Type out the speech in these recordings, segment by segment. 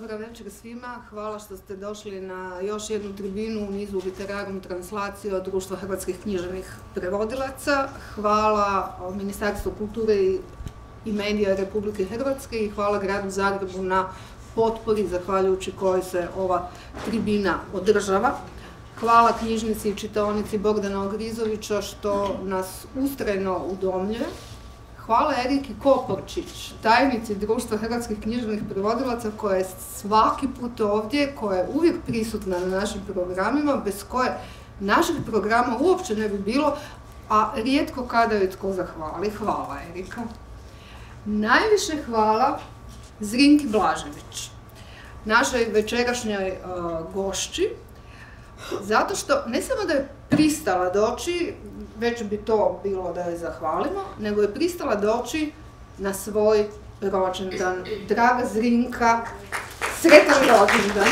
Dobar večer svima. Hvala što ste došli na još jednu tribinu u nizu Literarum translacije od Društva hrvatskih književnih prevodilaca. Hvala Ministarstvu kulture i medija Republike Hrvatske i hvala gradu Zagrebu na potpori zahvaljujući kojoj se ova tribina održava. Hvala knjižnici i čitaonici Bogdana Ogrizovića što nas ustrajno udomljuje. Hvala Eriki Koporčić, tajnici Društva hrvatskih književnih prevodilaca, koja je svaki put ovdje, koja je uvijek prisutna na našim programima, bez koje naših programa uopće ne bi bilo, a rijetko kada je tko zahvali. Hvala Erika. Najviše hvala Zrinki Blažević, našoj večerašnjoj gošći, zato što ne samo da je pristala doći, već bi to bilo da joj zahvalimo, nego je pristala doći na svoj rođendan. Draga sretan rođendan!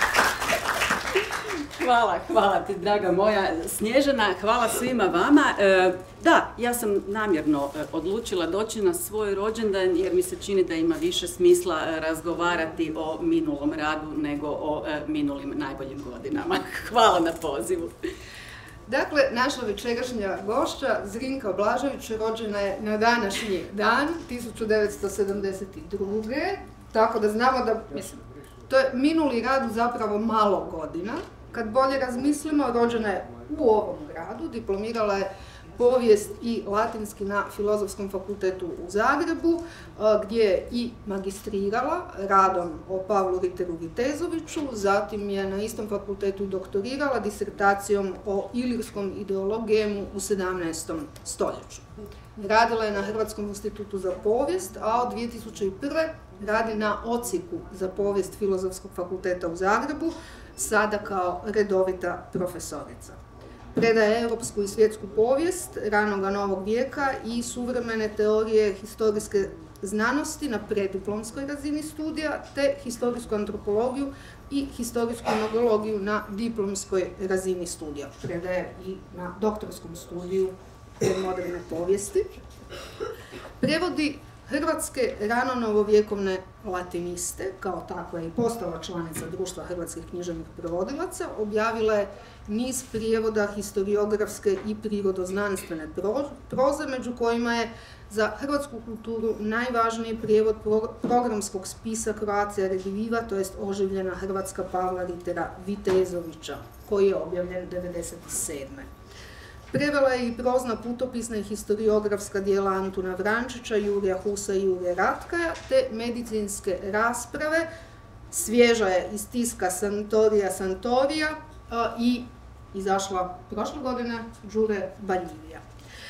Hvala ti, draga moja Snježana, hvala svima vama. Da, ja sam namjerno odlučila doći na svoj rođendan jer mi se čini da ima više smisla razgovarati o minulom radu nego o minulim najboljim godinama. Hvala na pozivu. Dakle, naša večerašnja gošća, Zrinka Blažević, rođena je na današnji dan, 1972. Tako da znamo da, to je minuli rad zapravo malo godina. Kad bolje razmislimo, rođena je u ovom gradu, diplomirala je povijest i latinski na Filozofskom fakultetu u Zagrebu, gdje je i magistrirala radom o Pavlu Riteru Vitezoviću, zatim je na istom fakultetu doktorirala disertacijom o ilirskom ideologijemu u 17. stoljeću. Radila je na Hrvatskom institutu za povijest, a od 2001. radi na odsjeku za povijest Filozofskog fakulteta u Zagrebu, sada kao redovita profesorica. Predaje europsku i svjetsku povijest ranoga novog vijeka i suvremene teorije historijske znanosti na preddiplomskoj razini studija, te historijsku antropologiju i historijsku etnologiju na diplomskoj razini studija. Predaje i na doktorskom studiju moderne povijesti. Prevodi hrvatske rano novovjekovne latiniste, kao takva je i postala članica Društva hrvatskih književnih prevodilaca, objavila je niz prijevoda historiografske i prirodoznanstvene proze, među kojima je za hrvatsku kulturu najvažniji prijevod programskog spisa Croatia Rediviva, to jest oživljena hrvatska Pavla Ritera Vitezovića, koji je objavljen 1997. Prevela je i prozna putopisna i historiografska dijela Antuna Vrančića, Jurija Husa i Jurija Ratkaja, te medicinske rasprave. Svježa je iz tiska Santorija i izašla prošle godine Đure Baljivija.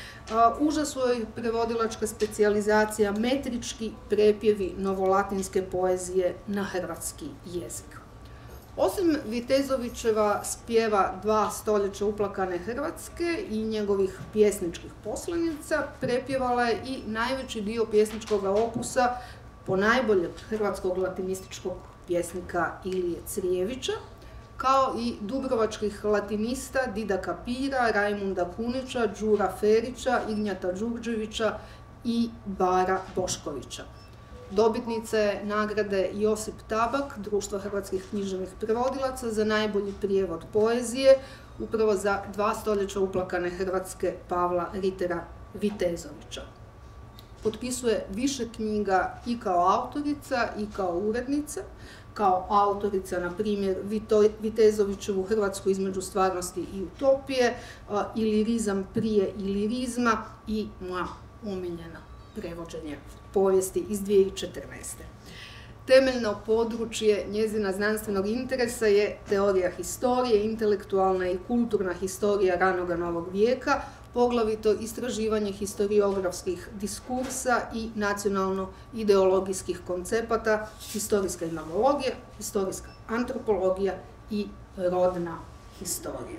Uža su joj prevodilačka specijalizacija metrički prepjevi novolatinske poezije na hrvatski jezik. Osim Vitezovićeva spjeva 2 stoljeća uplakane Hrvatske i njegovih pjesničkih poslanica, prepjevala je i najveći dio pjesničkog opusa ponajboljeg hrvatskog latinističkog pjesnika Ilije Crijevića, kao i dubrovačkih latinista Didaka Pira, Rajmunda Kunića, Đura Ferića, Ignjata Đurđevića i Bara Boškovića. Dobitnica je nagrade Josip Tabak, Društva hrvatskih književnih prevodilaca, za najbolji prijevod poezije, upravo za 2 stoljeća uplakane Hrvatske Pavla Ritera Vitezovića. Potpisuje više knjiga i kao autorica i kao urednica. Kao autorica, na primjer, Vitezovićevu Hrvatsku između stvarnosti i utopije, Ilirizam prije ilirizma i moja omiljena prevođenje povijesti iz 2014. Temeljno područje njezina znanstvenog interesa je teorija historije, intelektualna i kulturna historija ranoga novog vijeka, poglavito istraživanje historiografskih diskursa i nacionalno-ideologijskih koncepata, historijska etnologija, historijska antropologija i rodna historija.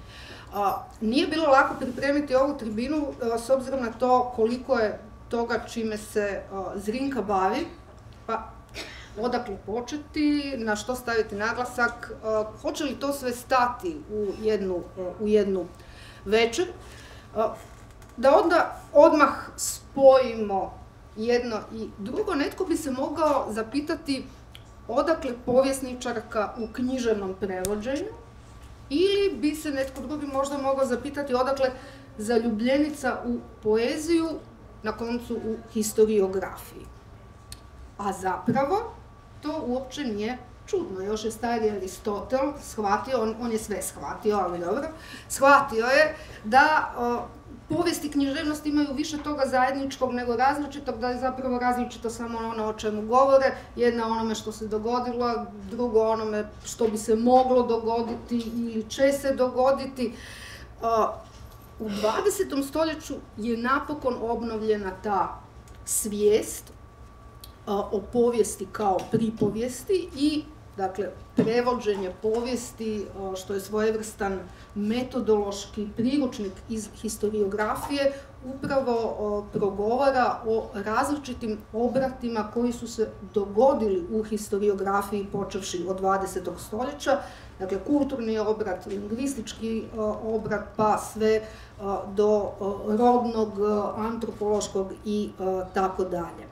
Nije bilo lako pripremiti ovu tribinu s obzirom na to koliko je toga čime se Zrinka bavi, pa odakle početi, na što staviti naglasak, hoće li to sve stati u jednu večer, da onda odmah spojimo jedno i drugo. Netko bi se mogao zapitati odakle povjesničarka u književnom prevođenju, ili bi se netko drugi možda mogao zapitati odakle zaljubljenica u poeziju, na koncu u historiografiji. A zapravo to uopće nije čudno. Još je stari Aristotel shvatio, on je sve shvatio, ali dobro, shvatio je da povijest i književnost imaju više toga zajedničkog nego različitog, da je zapravo različito samo ono o čemu govore, jedna onome što se dogodilo, drugo onome što bi se moglo dogoditi ili će se dogoditi. U 20. stoljeću je napokon obnovljena ta svijest o povijesti kao pripovijesti i, dakle, prevođenje povijesti, što je svojevrstan metodološki priručnik iz historiografije, upravo progovara o različitim obratima koji su se dogodili u historiografiji počevši od 20. stoljeća, dakle kulturni obrat, lingvistički obrat, pa sve do rodnog, antropološkog i tako dalje.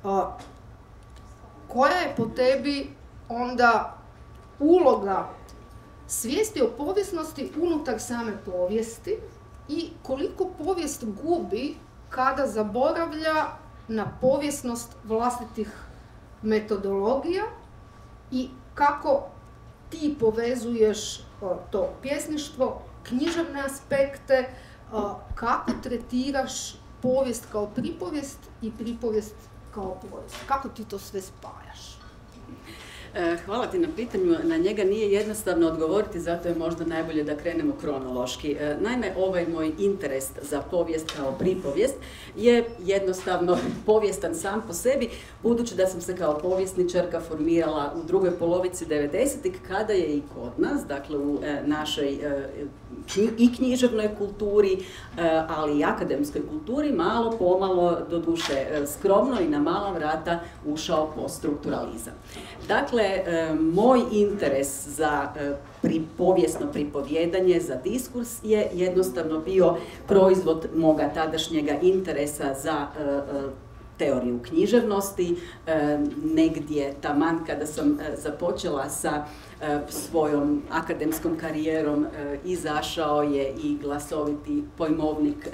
Koja je po tebi onda uloga svijesti o povijesnosti unutar same povijesti i koliko povijest gubi kada zaboravlja na povijesnost vlastitih metodologija i kako ti povezuješ to pjesništvo, književne aspekte, kako tretiraš povijest kao pripovijest i pripovijest kao povijest? Kako ti to sve spajaš? Hvala ti na pitanju. Na njega nije jednostavno odgovoriti, zato je možda najbolje da krenemo kronološki. Naime, ovaj moj interes za povijest kao pripovijest je jednostavno povijestan sam po sebi, budući da sam se kao povjesničarka formirala u drugoj polovici 90-ih, kada je i kod nas, dakle u našoj i književnoj kulturi, ali i akademskoj kulturi, malo pomalo, doduše skromno i na mala vrata, ušao poststrukturalizam. Dakle, moj interes za povijesno pripovjedanje, za diskurs je jednostavno bio proizvod moga tadašnjega interesa za teoriju književnosti. Negdje taman kada sam započela sa svojom akademskom karijerom, izašao je i glasoviti pojmovnik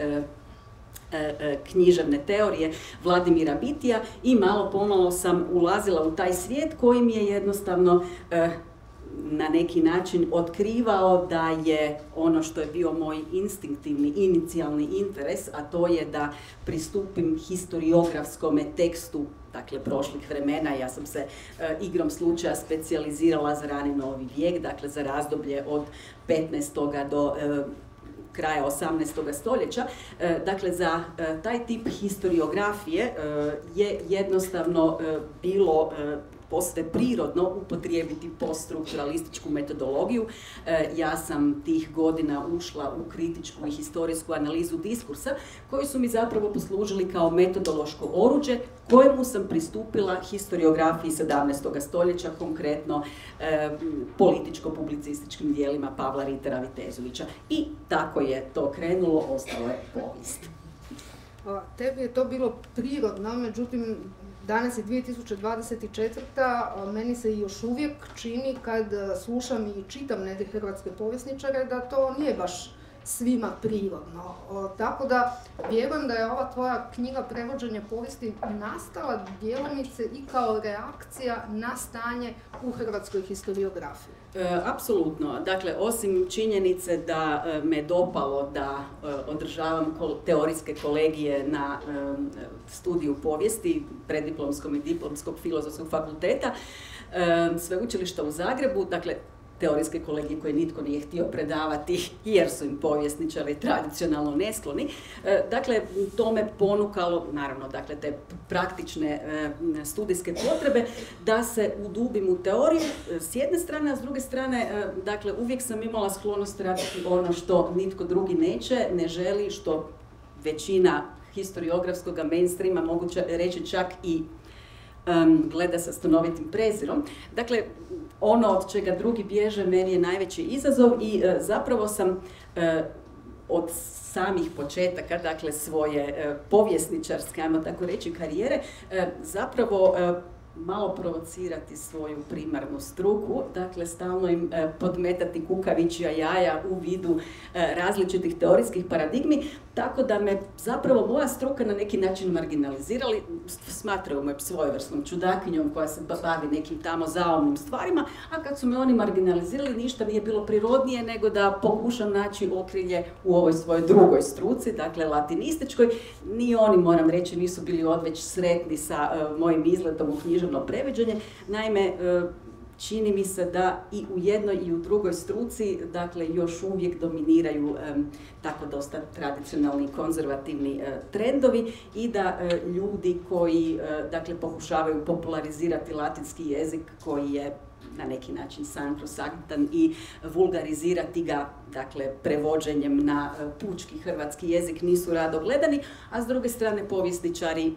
književne teorije Vladimira Bitija i malo pomalo sam ulazila u taj svijet koji mi je jednostavno na neki način otkrivao da je ono što je bio moj instinktivni, inicijalni interes, a to je da pristupim historiografskome tekstu, dakle, prošlih vremena. Ja sam se igrom slučaja specijalizirala za rani novi vijek, dakle, za razdoblje od 15. do kraja 18. stoljeća. Dakle, za taj tip historiografije je jednostavno bilo posve prirodno upotrijebiti poststrukturalističku metodologiju. Ja sam tih godina ušla u kritičku i historijsku analizu diskursa, koji su mi zapravo poslužili kao metodološko oruđe kojemu sam pristupila historiografiji 17. stoljeća, konkretno političko-publicističkim dijelima Pavla Ritera Vitezovića. I tako je to krenulo, ostalo je povijest. Tebi je to bilo prirodno, međutim, danas je 2024. Meni se još uvijek čini kad slušam i čitam neke hrvatske povjesničare da to nije baš svima prirodno. Tako da vjerujem da je ova tvoja knjiga Prevođenje povijesti nastala djelomice i kao reakcija na stanje u hrvatskoj historiografiji. Apsolutno. Dakle, osim činjenice da me dopalo da održavam teorijske kolegije na studiju povijesti, preddiplomskom i diplomskog filozofskog fakulteta, sveučilišta u Zagrebu, dakle, teorijske kolegije koje nitko nije htio predavati jer su im povjesničari tradicionalno neskloni. Dakle, to me ponukalo, naravno, dakle, te praktične studijske potrebe da se udubim u teoriju s jedne strane, a s druge strane, dakle, uvijek sam imala sklonost raditi ono što nitko drugi neće, ne želi, što većina historiografskog mainstreama, moguće reći čak i gleda sa stanovitim prezirom. Dakle, ono od čega drugi bježe meni je najveći izazov i zapravo sam od samih početaka, dakle, svoje povjesničarske, ajmo tako reći, karijere, zapravo malo provocirati svoju primarnu struku, dakle stalno im podmetati kukavičja jaja u vidu različitih teorijskih paradigmi, tako da me zapravo moja struka na neki način marginalizirali, smatraju me svojevrsnom čudakinjom koja se bavi nekim tamo zaumnim stvarima, a kad su me oni marginalizirali ništa nije bilo prirodnije nego da pokušam naći okrilje u ovoj svojoj drugoj struci, dakle latinističkoj. Ni oni, moram reći, nisu bili odveć sretni sa mojim izletom u književno prevođenje. Naime, čini mi se da i u jednoj i u drugoj struci, dakle, još uvijek dominiraju tako dosta tradicionalni konzervativni trendovi i da ljudi koji, dakle, pokušavaju popularizirati latinski jezik koji je na neki način sankrosanktan i vulgarizirati ga, dakle, prevođenjem na pučki hrvatski jezik nisu rado gledani, a s druge strane povjesničari,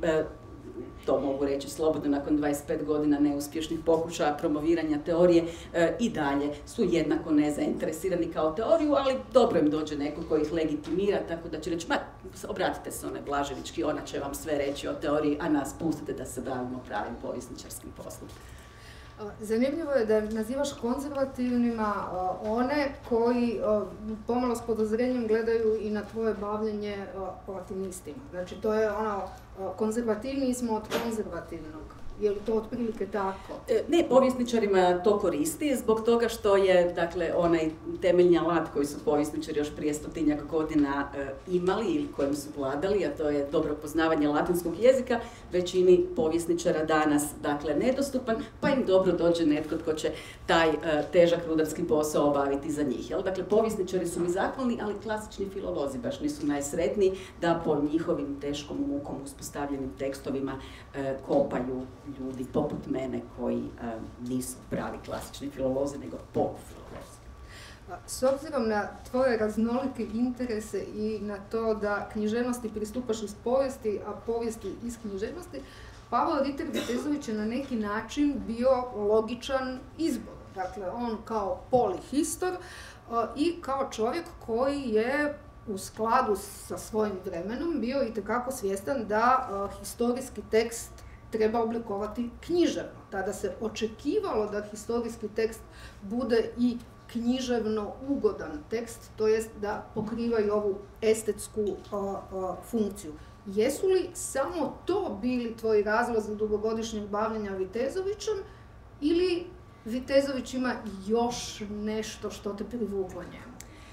to mogu reći slobodno nakon 25 godina neuspješnih pokušaja promoviranja teorije, i dalje su jednako nezainteresirani kao teoriju, ali dobro im dođe neko koji ih legitimira, tako da će reći, obratite se onoj Blaževićki, ona će vam sve reći o teoriji, a nas pustite da se bavimo pravim povjesničarskim poslom. Zanimljivo je da nazivaš konzervativnima one koji pomalo s podozrenjem gledaju i na tvoje bavljenje latinistima. Znači, to je ono, konzervativniji smo od konzervativnog. Je li to otprilike tako? Ne, povjesničarima to koristi zbog toga što je, dakle, onaj temeljni alat koji su povjesničari još prije 100-tinjak godina imali ili kojim su vladali, a to je dobro poznavanje latinskog jezika, većini povjesničara danas, dakle, nedostupan, pa im dobro dođe netko tko će taj težak rudarski posao obaviti za njih. Jel? Dakle, povjesničari su mi zahvalni, ali klasični filolozi baš nisu najsretniji da po njihovim teškom mukom uspostavljenim tekstovima kopaju ljudi poput mene koji nisu pravi klasični filolozi, nego polufilolozi. S obzirom na tvoje raznolike interese i na to da književnosti pristupaš iz povijesti, a povijesti iz književnosti, Pavao Riter Vitezović je na neki način bio logičan izbor. Dakle, on kao polihistor i kao čovjek koji je u skladu sa svojim vremenom bio itekako svjestan da historijski tekst treba oblikovati književno. Tada se očekivalo da historijski tekst bude i književno ugodan tekst, to jest da pokrivaju ovu estetsku funkciju. Jesu li samo to bili tvoji razlozi dugogodišnjeg bavljenja Vitezovićem ili Vitezović ima još nešto što te privuklo njemu?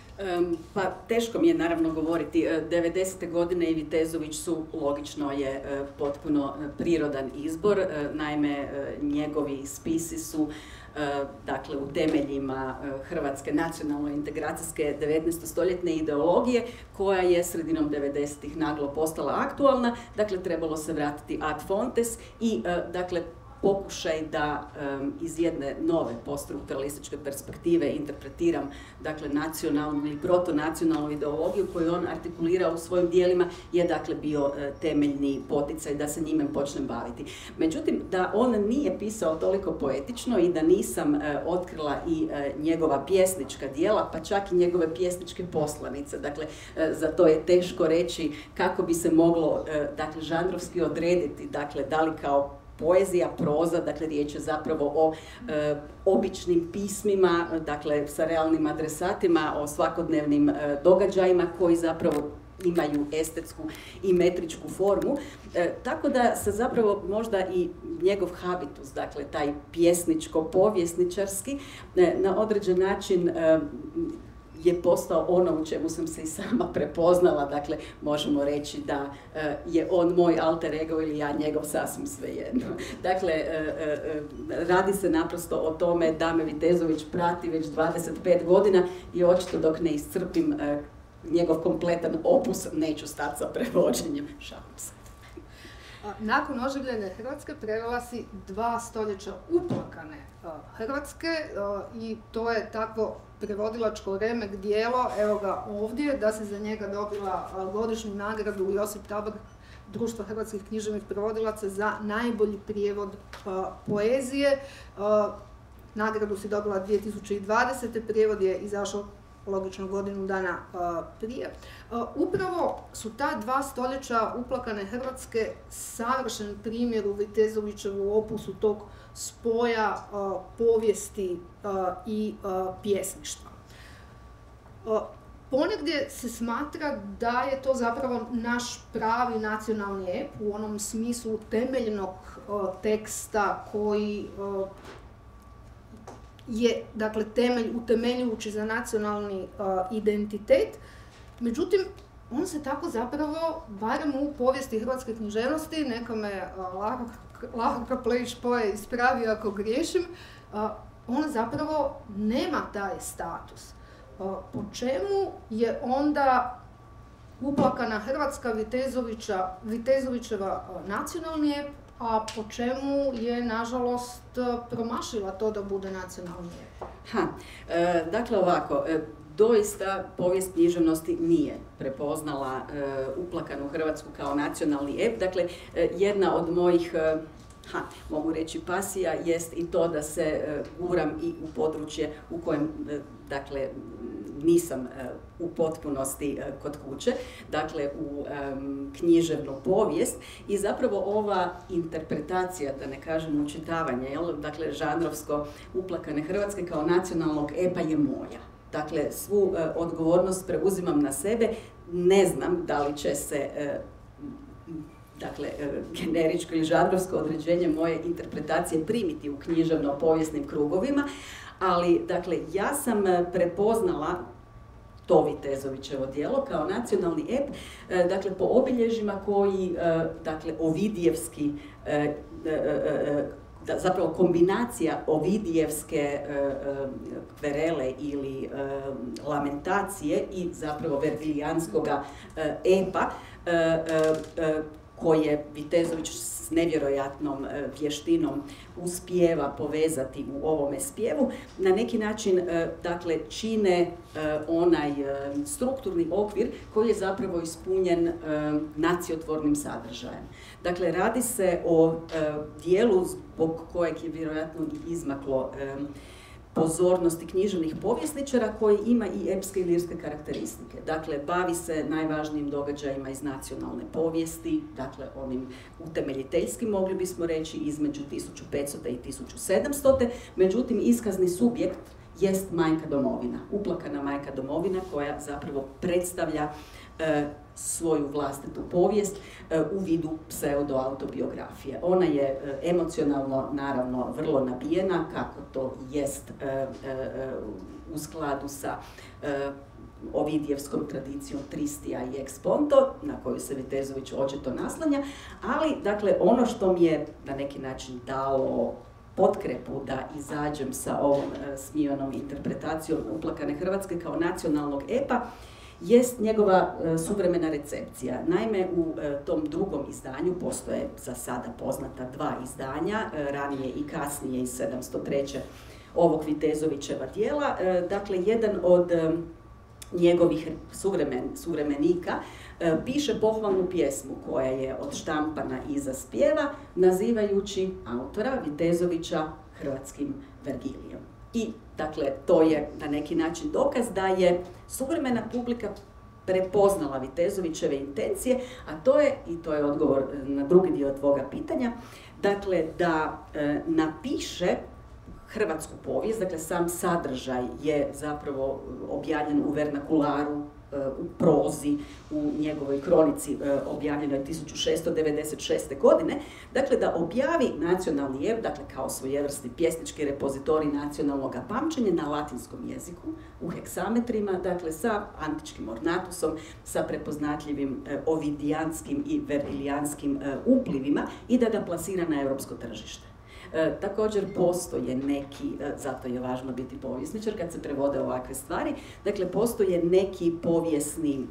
Pa teško mi je naravno govoriti. 90. godine i Vitezović su, logično je, potpuno prirodan izbor. Naime, njegovi spisi su, dakle, u temeljima hrvatske nacionalno-integracijske 19-stoljetne ideologije koja je sredinom 90-ih naglo postala aktualna. Dakle, trebalo se vratiti ad fontes i, dakle, pokušaj da iz jedne nove poststrukturalističke perspektive interpretiram, dakle, nacionalnu ili protonacionalnu ideologiju koju on artikulira u svojim dijelima je, dakle, bio temeljni poticaj da se njime počnem baviti. Međutim, da on nije pisao toliko poetično i da nisam otkrila i njegova pjesnička djela, pa čak i njegove pjesničke poslanice. Dakle, za to je teško reći kako bi se moglo, dakle, žanrovski odrediti, dakle, da li kao poezija, proza, dakle, riječ je zapravo o običnim pismima, dakle, sa realnim adresatima, o svakodnevnim događajima koji zapravo imaju estetsku i metričku formu, tako da se zapravo možda i njegov habitus, dakle, taj pjesničko-povjesničarski, na određen način je postao ono u čemu sam se i sama prepoznala, dakle, možemo reći da je on moj alter ego ili ja njegov, sasvim svejedno. Dakle, radi se naprosto o tome da me Vitezović prati već 25 godina i očito dok ne iscrpim njegov kompletan opus, neću stati sa prevođenjem. Šalim se. Nakon oživljene Hrvatske prevela si 2 stoljeća uplakane Hrvatske i to je takvo prevodilačko remek djelo, evo ga ovdje, da se za njega dobila godišnju nagradu Josip Tabor Društva hrvatskih književnih prevodilaca za najbolji prijevod poezije. Nagradu si dobila 2020. Prijevod je izašao logično godinu dana prije. Upravo su ta 2 stoljeća uplakane Hrvatske savršen primjer u Vitezovićevu opusu tog spoja povijesti i pjesništva. Ponegdje se smatra da je to zapravo naš pravi nacionalni ep u onom smislu temeljnog teksta koji je, dakle, utemeljujući za nacionalni identitet. Međutim, on se tako zapravo, barem u povijesti hrvatske književnosti, neka me Lahorka Plejić-Poje ispravi ako griješim, on zapravo nema taj status. Po čemu je onda uplakana Hrvatska Vitezovićeva nacionalni ep, a po čemu je, nažalost, promašila to da bude nacionalni ep? Dakle, ovako, doista povijest književnosti nije prepoznala uplakanu Hrvatsku kao nacionalni ep. Dakle, jedna od mojih, mogu reći, pasija jest i to da se guram i u područje u kojem, dakle, nisam u potpunosti kod kuće, dakle u književnu povijest, i zapravo ova interpretacija, da ne kažem učitavanje, dakle žanrovsko uplakane Hrvatske kao nacionalnog epa je moja. Dakle, svu odgovornost preuzimam na sebe, ne znam da li će se dakle, generičko ili žanrovsko određenje moje interpretacije primiti u književno-povijesnim krugovima, ali, dakle, ja sam prepoznala to Vitezovićevo djelo kao nacionalni ep, dakle, po obilježjima koji, dakle, ovidijevski, zapravo kombinacija ovidijevske kverele ili lamentacije i zapravo vergilijanskoga epa, koje Vitezović s nevjerojatnom vještinom uspijeva povezati u ovome spjevu, na neki način, dakle, čine onaj strukturni okvir koji je zapravo ispunjen naciotvornim sadržajem. Dakle, radi se o dijelu zbog kojeg je vjerojatno i izmaklo pozornosti književnih povjesničara, koji ima i epske i lirske karakteristike. Dakle, bavi se najvažnijim događajima iz nacionalne povijesti, dakle onim utemeljiteljskim, mogli bismo reći, između 1500. i 1700. Međutim, iskazni subjekt jest majka domovina, uplakana majka domovina, koja zapravo predstavlja svoju vlastitu povijest u vidu pseudoautobiografije. Ona je emocionalno, naravno, vrlo nabijena, kako to jest u skladu sa ovidijevskom tradicijom Tristija i Eksponto, na koju se Vitezović očito naslanja, ali, dakle, ono što mi je na neki način dalo potkrepu da izađem sa ovom smivanom interpretacijom uplakane Hrvatske kao nacionalnog epa, jest njegova suvremena recepcija. Naime, u tom drugom izdanju postoje za sada poznata 2 izdanja, ranije i kasnije iz 703. ovog Vitezovićeva djela. Dakle, jedan od njegovih suvremenika piše pohvalnu pjesmu koja je odštampana iza spjeva, nazivajući autora Vitezovića hrvatskim Vergilijem. I, dakle, to je na neki način dokaz da je suvremena publika prepoznala Vitezovićeve intencije, a to je, i to je odgovor na drugi dio tvoga pitanja, dakle, da napiše hrvatsku povijest, dakle, sam sadržaj je zapravo objavljen u vernakularu, u prozi, u njegovoj kronici objavljenoj 1696. godine, dakle, da objavi nacionalni ep, dakle, kao svojevrsni pjesnički repozitorij nacionalnog pamćenja na latinskom jeziku, u heksametrima, dakle, sa antičkim ornatusom, sa prepoznatljivim ovidijanskim i vergilijanskim uplivima, i da ga plasira na europsko tržište. Također postoje neki, zato je važno biti povjesničar kad se prevode ovakve stvari, dakle, postoje neki povijesni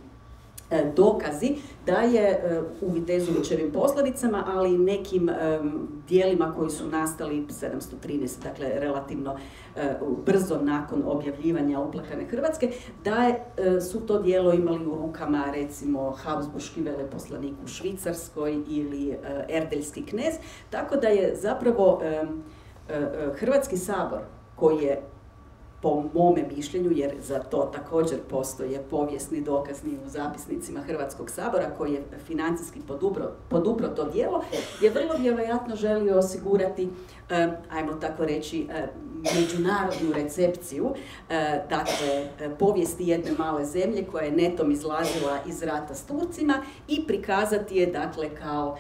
dokazi da je u Vitezovićevim poslovicama, ali i nekim dijelima koji su nastali 713, dakle relativno brzo nakon objavljivanja uplakane Hrvatske, da su to dijelo imali u rukama, recimo, habsburški veleposlanik u Švicarskoj ili erdeljski knez, tako da je zapravo Hrvatski sabor, koji je po mome mišljenju, jer za to također postoje povijesni dokazni u zapisnicima Hrvatskog sabora koji je financijski podupro to djelo, je vrlo vjerojatno želio osigurati, ajmo tako reći, međunarodnu recepciju dakle, povijesti jedne male zemlje koja je netom izlazila iz rata s Turcima i prikazati je dakle kao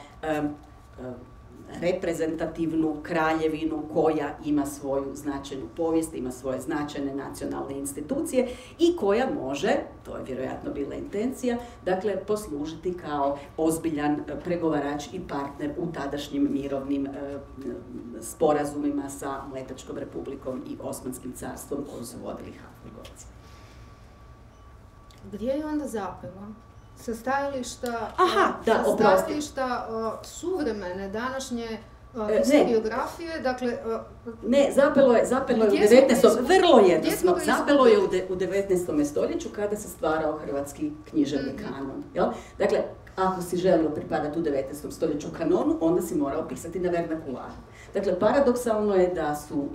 reprezentativnu kraljevinu koja ima svoju značajnu povijest, ima svoje značajne nacionalne institucije i koja može, to je vjerojatno bila intencija, dakle poslužiti kao ozbiljan pregovarač i partner u tadašnjim mirovnim sporazumima sa Mletačkom republikom i Osmanskim carstvom koji su vodili Habsburgovci. Gdje je onda zapelo? Sa stajališta suvremene, današnje historiografije, dakle... Ne, zapelo je u 19. vrlo jednostavno, zapelo je u 19. stoljeću kada se stvarao hrvatski književni kanon. Jel? Dakle, ako si želio pripadati u 19. stoljeću kanonu, onda si morao pisati na vernakularu. Dakle, paradoksalno je da su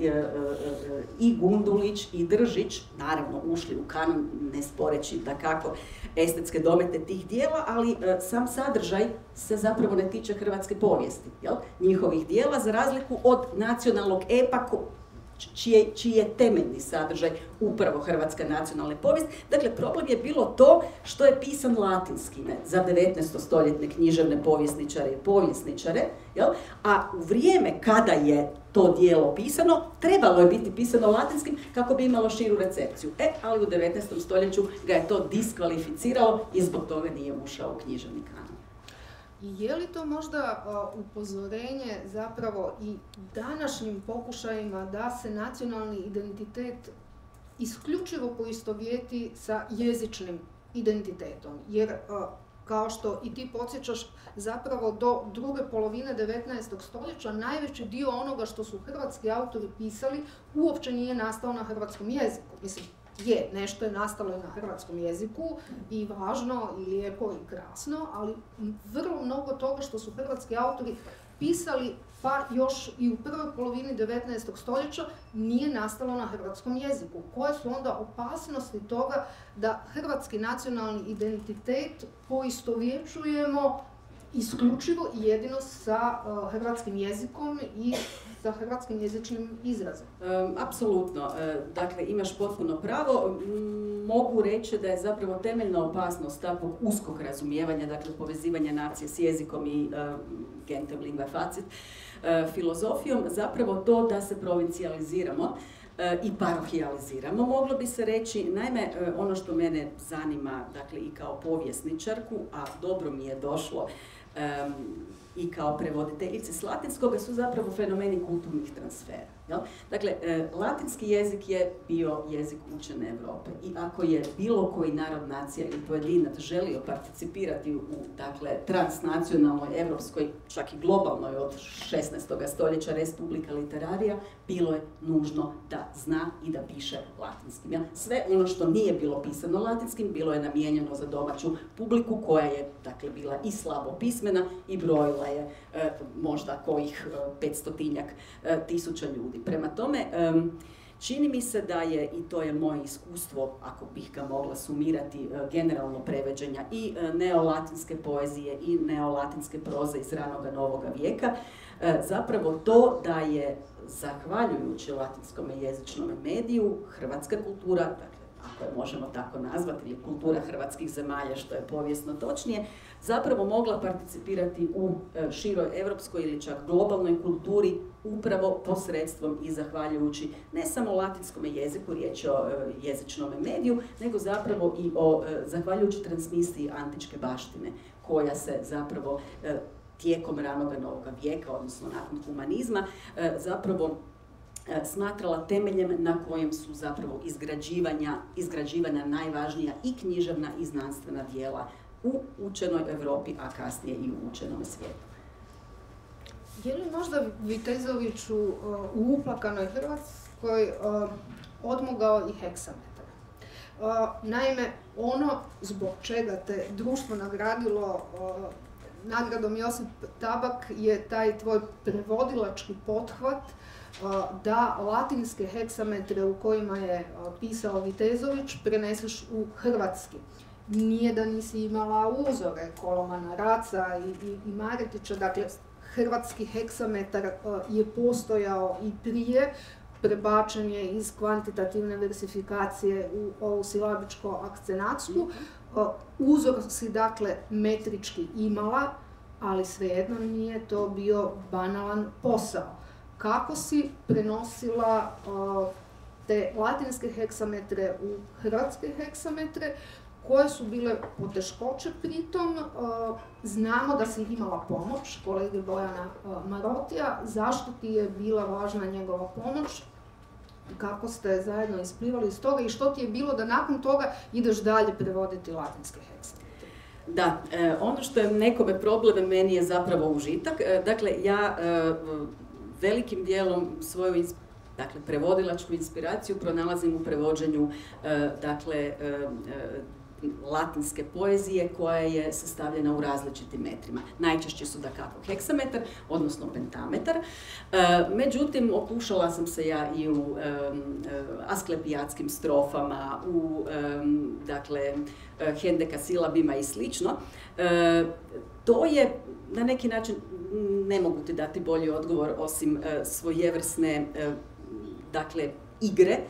i Gundulić i Držić, naravno, ušli u kanon, ne sporeći da kako estetske domete tih dijela, ali sam sadržaj se zapravo ne tiče hrvatske povijesti, jel? Njihovih dijela, za razliku od nacionalnog epa čiji je temeljni sadržaj upravo hrvatska nacionalna povijest. Dakle, problem je bilo to što je pisan latinski za 19-stoljetne književne povjesničare i povjesničare, jel? A u vrijeme kada je to dijelo pisano, trebalo je biti pisano latinskim kako bi imalo širu recepciju. Ali u 19. stoljeću ga je to diskvalificiralo i zbog toga nije ušao u književni kanon. Je li to možda upozorenje zapravo i današnjim pokušajima da se nacionalni identitet isključivo poistovjeti sa jezičnim identitetom? Jer, kao što i ti podsjećaš, zapravo do druge polovine 19. stoljeća najveći dio onoga što su hrvatski autori pisali uopće nije nastao na hrvatskom jeziku. Mislim, nešto je nastalo i na hrvatskom jeziku i važno i lijepo i krasno, ali vrlo mnogo toga što su hrvatski autori pisali pa još i u prvoj polovini 19. stoljeća nije nastalo na hrvatskom jeziku. Koje su onda opasnosti toga da hrvatski nacionalni identitet poistovjećujemo isključivo i jedino sa hrvatskim jezikom i sa hrvatskim jezičnim izrazom? Apsolutno. Dakle, imaš potpuno pravo. Mogu reći da je zapravo temeljna opasnost takvog uskog razumijevanja, dakle povezivanja nacije s jezikom i gentem lingua facit filozofijom, zapravo to da se provincijaliziramo i parohijaliziramo, moglo bi se reći. Naime, ono što mene zanima, dakle i kao povjesničarku, a dobro mi je došlo i kao prevoditeljice s latinskoga, su zapravo fenomeni kulturnih transfera. Jel? Dakle, latinski jezik je bio jezik učene Europe i ako je bilo koji narod, nacija ili pojedinac želio participirati u dakle, transnacionalnoj, evropskoj, čak i globalnoj od 16. stoljeća Respublika Literaria, bilo je nužno da zna i da piše latinskim. Jel? Sve ono što nije bilo pisano latinskim bilo je namijenjeno za domaću publiku koja je dakle, bila i slabo pismena i brojila je možda kojih 500-tinjak tisuća ljudi. Prema tome, čini mi se da je, i to je moje iskustvo, ako bih ga mogla sumirati, generalno prevođenja i neolatinske poezije i neolatinske proze iz ranoga novoga vijeka, zapravo to da je, zahvaljujući latinskome jezičnom mediju, hrvatska kultura, dakle, ako je možemo tako nazvati, ili kultura hrvatskih zemalja, što je povijesno točnije, zapravo mogla participirati u široj europskoj ili čak globalnoj kulturi upravo posredstvom i zahvaljujući ne samo latinskom jeziku, riječ je o jezičnom mediju, nego zapravo i zahvaljujući transmisiji antičke baštine, koja se zapravo tijekom ranoga novoga vijeka, odnosno nakon humanizma, zapravo smatrala temeljem na kojem su zapravo izgrađivana najvažnija i književna i znanstvena djela u učenoj Europi, a kasnije i u učenom svijetu. Je li možda Vitezoviću u uplakanoj Hrvatskoj odmogao i heksametar? Naime, ono zbog čega te društvo nagradilo nagradom Josip Tabak je taj tvoj prevodilački pothvat da latinske heksametre u kojima je pisao Vitezović preneseš u hrvatski. Nije da nisi imala uzore Kolomana, Raca i Maretića, dakle hrvatski heksametar je postojao i prije, prebačen je iz kvantitativne versifikacije u ovu silabičko-akcenatsku. Uzor si dakle metrički imala, ali svejedno nije to bio banalan posao. Kako si prenosila te latinske heksametre u hrvatske heksametre, koje su bile poteškoće pritom? Znamo da si imala pomoć kolege Bojana Marotija. Zašto ti je bila važna njegova pomoć? Kako ste zajedno isplivali iz toga i što ti je bilo da nakon toga ideš dalje prevoditi latinske heksametre? Da, ono što je nekome problem, meni je zapravo užitak. Dakle, ja velikim dijelom svoju prevodilačku inspiraciju pronalazim u prevođenju latinske poezije koja je sastavljena u različitim metrima. Najčešće su dakako heksametar, odnosno pentametar. Međutim, okušala sam se ja i u asklepijatskim strofama, u hendekasilabima i slično. To je na neki način, ne mogu ti dati bolji odgovor osim svojevrsne igre,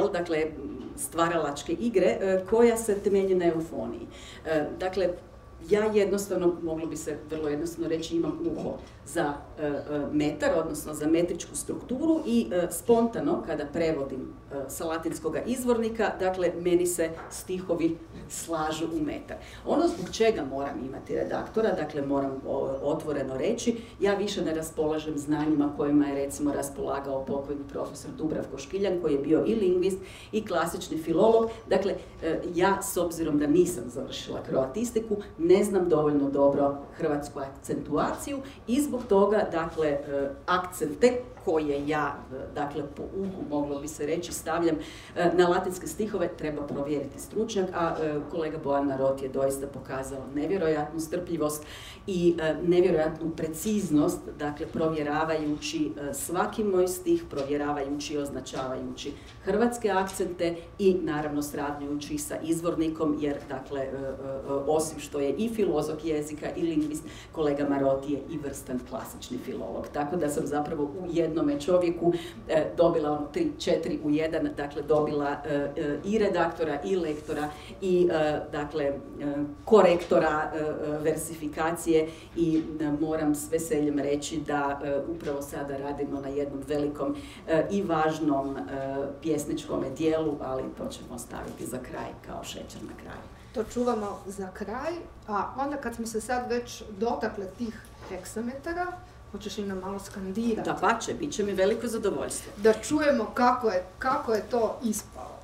stvaralačke igre koja se temelji na eufoniji. Dakle, ja jednostavno, moglo bi se vrlo jednostavno reći, imam uho za metar, odnosno za metričku strukturu i spontano kada prevodim sa latinskog izvornika, dakle, meni se stihovi slažu u metar. Ono zbog čega moram imati redaktora, dakle, moram otvoreno reći, ja više ne raspolažem znanjima kojima je recimo raspolagao pokojni profesor Dubravko Škiljan, koji je bio i lingvist i klasični filolog. Dakle, ja, s obzirom da nisam završila kroatistiku, ne znam dovoljno dobro hrvatsku akcentuaciju i zbog toga, dakle, akcente koje ja, dakle, po uhu, moglo bi se reći, stavljam na latinske stihove, treba provjeriti stručnjak, a kolega Bojan Marot je doista pokazao nevjerojatnu strpljivost i nevjerojatnu preciznost, dakle, provjeravajući svaki moj stih, provjeravajući i označavajući hrvatske akcente i naravno sravnjujući sa izvornikom, jer, dakle, osim što je i filozof jezika i lingvist, kolega Marot je i vrstan klasični filolog. Tako da sam zapravo u jednome čovjeku dobila 3-4 u jedan, dakle, dobila i redaktora i lektora i, dakle, korektora versifikacije i moram s veseljem reći da upravo sada radimo na jednom velikom i važnom pjesničkom dijelu, ali to ćemo staviti za kraj kao šećer na kraju. To čuvamo za kraj, a onda kad smo se sad već dotakle tih heksametara, hoćeš im nam malo skandirati? Da pače, bit će mi veliko zadovoljstvo. Da čujemo kako je to ispalo.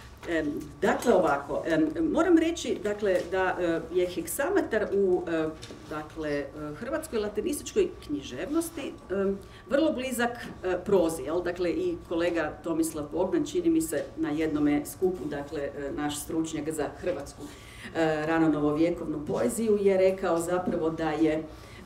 Dakle, ovako, moram reći, dakle, da je heksametar u, dakle, hrvatskoj latinističkoj književnosti vrlo blizak prozi, jel? Dakle, i kolega Tomislav Bogdan, čini mi se, na jednome skupu, dakle, naš stručnjak za hrvatsku rano novovjekovnu poeziju je rekao zapravo da je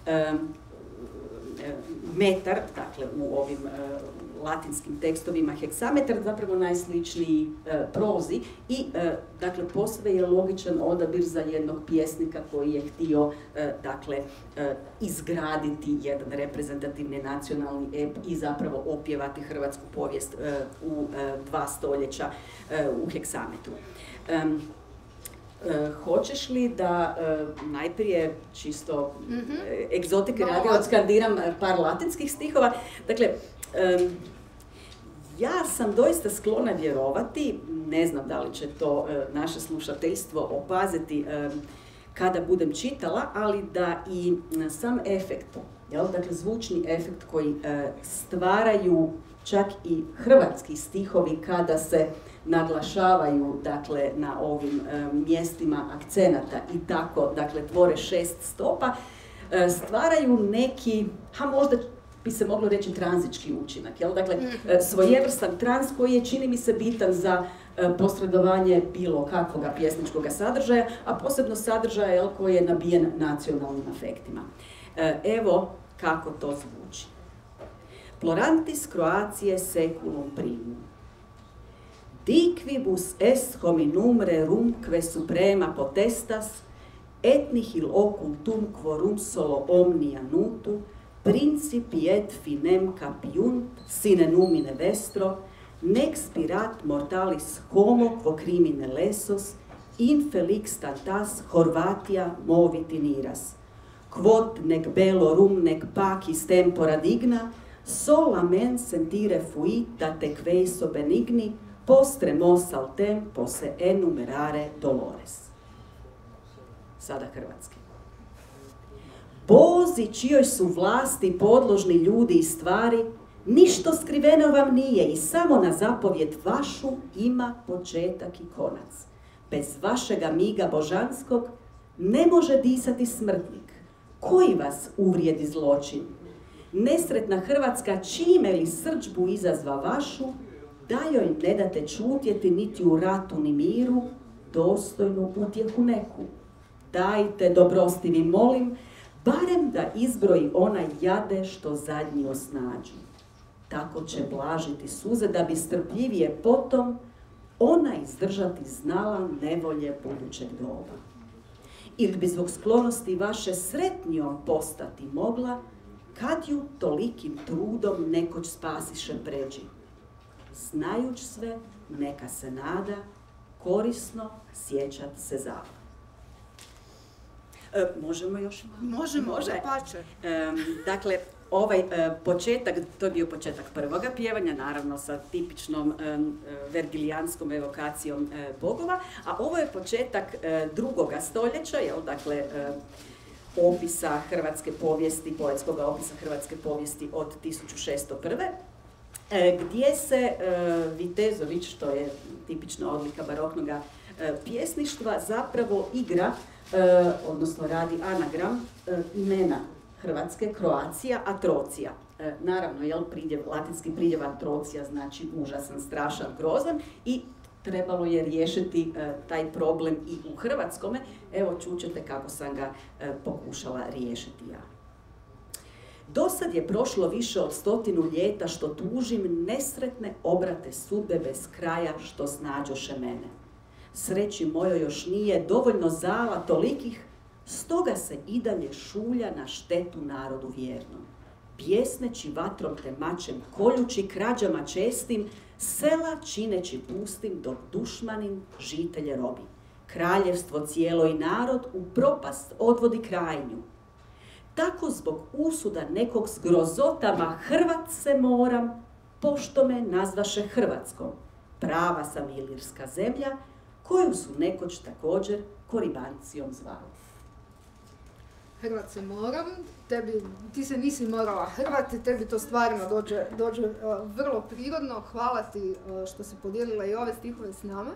metar, dakle, u ovim latinskim tekstovima heksametar zapravo najsličniji prozi i, dakle, posve je logičan odabir za jednog pjesnika koji je htio, dakle, izgraditi jedan reprezentativni nacionalni ep i zapravo opjevati hrvatsku povijest u 2 stoljeća u heksametru. Hoćeš li da najprije čisto egzotike radi odskandiram par latinskih stihova? Dakle, ja sam doista sklona vjerovati, ne znam da li će to naše slušateljstvo opaziti kada budem čitala, ali da i sam efekt, dakle zvučni efekt koji stvaraju čak i hrvatski stihovi kada se naglašavaju, dakle, na ovim mjestima akcenata i tako, dakle, tvore 6 stopa, stvaraju neki, možda bi se moglo reći tranzički učinak, jel? Dakle, svojevrstan trans koji je, čini mi se, bitan za posredovanje bilo kakvoga pjesničkog sadržaja, a posebno sadržaja, jel, koji je nabijen nacionalnim afektima. Evo kako to zvuči. Plorantis Croatiae seculum primum. Diquibus est hominum rerumque suprema potestas, et nihil occultum quorum solo omnia nutu, principi et finem capiunt, sine numine vestro, nec spirat mortalis homo quo crimine lesos, infelix tantas Horvatia moviti niras. Quod nec bellorum nec pacis tempora digna, sola men sentire fuita te queso benigni, postre mos altem posse enumerare dolores. Sada hrvatski. Bozi čijoj su vlasti podložni ljudi i stvari, ništo skriveno vam nije i samo na zapovjed vašu ima početak i konac. Bez vašega miga božanskog ne može disati smrtnik. Koji vas uvrijedi zločin? Nesretna Hrvatska čime li srdžbu izazva vašu, da joj ne date čutjeti niti u ratu ni miru, dostojnu utjehu neku. Dajte, dobrostivi molim, barem da izbroji onaj jade što zadnji osnađu. Tako će blažiti suze da bi strpljivije potom ona izdržati znala nevolje budućeg doba. Ili bi zbog sklonosti vaše sretnijom postati mogla, kad ju tolikim trudom nekoć spasiše pređi. Znajuć sve, neka se nada, korisno sjećat se zava. Možemo još? Može. Pače. Dakle, ovaj početak, to je bio početak prvoga pjevanja, naravno sa tipičnom vergilijanskom evokacijom bogova, a ovo je početak drugoga stoljeća, dakle, opisa hrvatske povijesti, poetskog opisa hrvatske povijesti od 1601. Gdje se Vitezović, što je tipična odlika baroknog pjesništva, zapravo igra, odnosno radi anagram imena Hrvatske, Croatia, Atrocia. Naravno, latinski pridjev Atrocia znači užasan, strašan, grozan i trebalo je riješiti taj problem i u hrvatskome. Evo, čućete kako sam ga pokušala riješiti ja. Dosad je prošlo više od 100 ljeta što tužim nesretne obrate sudbe bez kraja što snađoše mene. Sreći mojoj još nije dovoljno zala tolikih, stoga se i dalje šulja na štetu narodu vjernom. Pjesneći vatrom te mačem, koljući krađama čestim, sela čineći pustim dok dušmanin žitelje robi. Kraljevstvo cijelo i narod u propast odvodi krajnju. Tako zbog usuda nekog s grozotama Hrvat se moram, pošto me nazvaše Hrvatskom. Prava sam ilirska zemlja, koju su nekoć također Koribancijom zvali. Hrvat se moram, ti se nisi morala hrvati, tebi to stvarno dođe vrlo prirodno. Hvala ti što si podijelila i ove stihove s nama.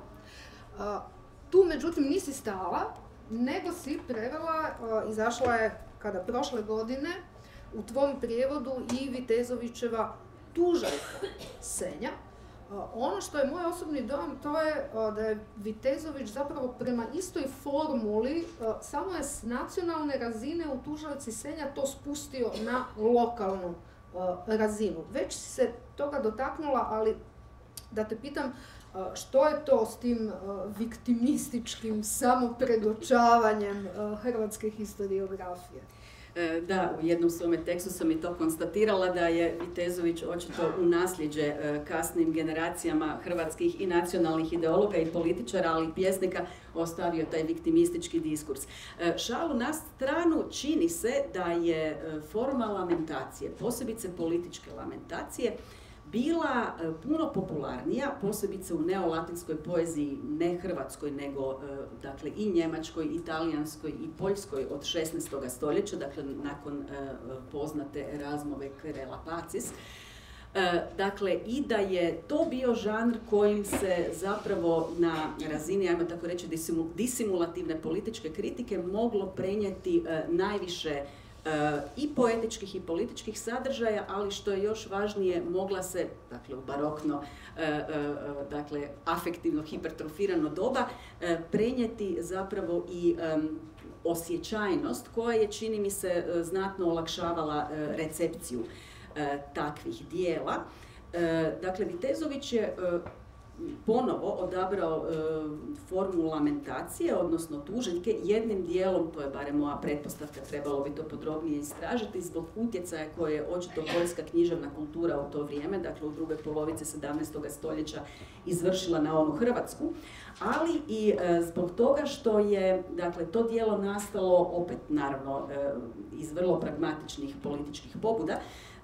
Tu međutim nisi stala, nego si prevela, izašla je kada prošle godine u tvom prijevodu i Vitezovićeva Tužaljka Senja. Ono što je moj osobni dojam, to je da je Vitezović zapravo prema istoj formuli, samo je s nacionalne razine u Tužaljci Senja to spustio na lokalnu razinu. Već si se toga dotaknula, ali da te pitam, što je to s tim viktimističkim samopredočavanjem hrvatske historiografije? Da, u jednom svome tekstu sam i to konstatirala da je Vitezović očito u nasljeđe kasnim generacijama hrvatskih i nacionalnih ideologa i političara, ali i pjesnika ostavio taj viktimistički diskurs. Šalu na stranu, čini se da je forma lamentacije, posebice političke lamentacije, bila puno popularnija, posebice u neolatinskoj poeziji, ne hrvatskoj, nego dakle, i njemačkoj, italijanskoj i poljskoj od 16. stoljeća, dakle nakon poznate Erazmove Querela Pacis. Dakle, i da je to bio žanr kojim se zapravo na razini, ajmo tako reći, disimulativne političke kritike moglo prenijeti najviše i poetičkih i političkih sadržaja, ali što je još važnije, mogla se, dakle u barokno, dakle afektivno hipertrofirano doba, prenijeti zapravo i osjećajnost koja je, čini mi se, znatno olakšavala recepciju. takvih dijela. Dakle, Vitezović je ponovo odabrao formu lamentacije, odnosno tuželjke, jednim dijelom, to je barem moja pretpostavka, trebalo bi to podrobnije istražiti, zbog utjecaja koje je očito poljska književna kultura u to vrijeme, dakle u drugoj polovici 17. stoljeća izvršila na onu Hrvatsku, ali i zbog toga što je, dakle, to djelo nastalo, opet naravno iz vrlo pragmatičnih političkih pobuda.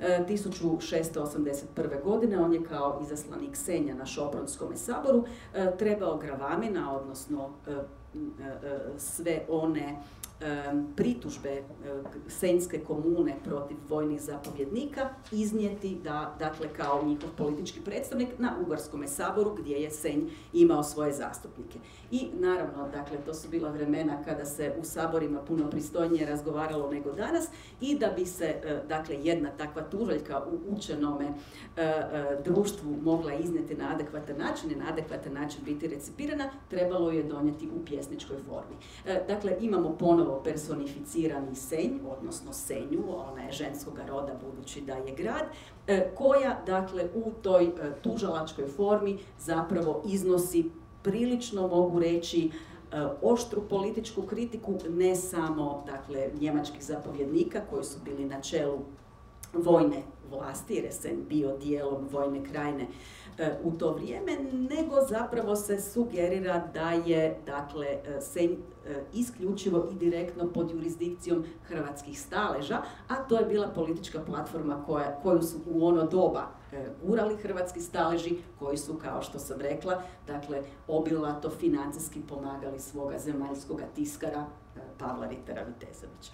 1681. godine on je kao izaslanik Senja na Šopronskome saboru trebao Gravamina, odnosno sve one pritužbe Senjske komune protiv vojnih zapovjednika iznijeti dakle kao njihov politički predstavnik na Ugarskome saboru gdje je Senj imao svoje zastupnike. I naravno, dakle, to su bila vremena kada se u saborima puno pristojnije razgovaralo nego danas i da bi se, dakle, jedna takva tužaljka u učenome društvu mogla iznijeti na adekvatan način i na adekvatan način biti recipirana, trebalo je donijeti u pjesničkoj formi. Dakle, imamo ponovno personificirani Senj, odnosno Senju, ona je ženskoga roda budući da je grad, koja, dakle, u toj tužalačkoj formi zapravo iznosi prilično, mogu reći, oštru političku kritiku ne samo, dakle, njemačkih zapovjednika koji su bili na čelu vojne vlasti, jer je Senj bio dijelom vojne krajine u to vrijeme, nego zapravo se sugerira da je, dakle, Senj isključivo i direktno pod jurisdikcijom hrvatskih staleža, a to je bila politička platforma koju su u ono doba gurali hrvatski staleži, koji su, kao što sam rekla, dakle, obilato financijski pomagali svoga zemaljskoga tiskara Pavla Ritera Vitezovića.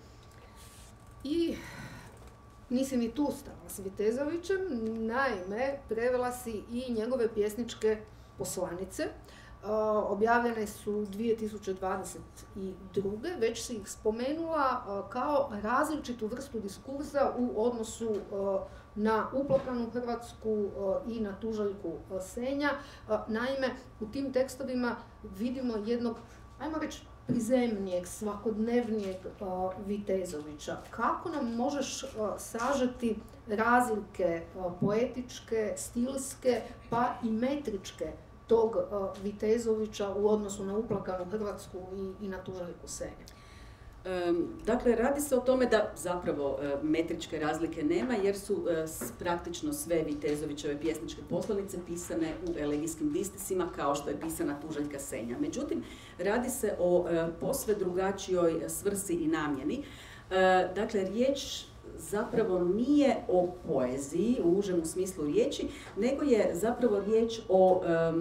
I nisi ni tu stala s Vitezovićem, naime, prevela si i njegove pjesničke poslanice. Objavljene su 2022. Već si ih spomenula kao različitu vrstu diskursa u odnosu na uplakanu Hrvatsku i na tužaljku Senja. Naime, u tim tekstovima vidimo jednog, ajmo reći, prizemnijeg, svakodnevnijeg Vitezovića. Kako nam možeš sažeti razlike poetičke, stilske, pa i metričke tog Vitezovića u odnosu na uplakanu Hrvatsku i na tužaljku Senja? Dakle, radi se o tome da zapravo metričke razlike nema, jer su praktično sve Vitezovićeve pjesničke poslanice pisane u elegijskim distisima, kao što je pisana tužaljka Senja. Međutim, radi se o posve drugačijoj svrsi i namjeni. Dakle, riječ zapravo nije o poeziji u užem smislu riječi, nego je zapravo riječ o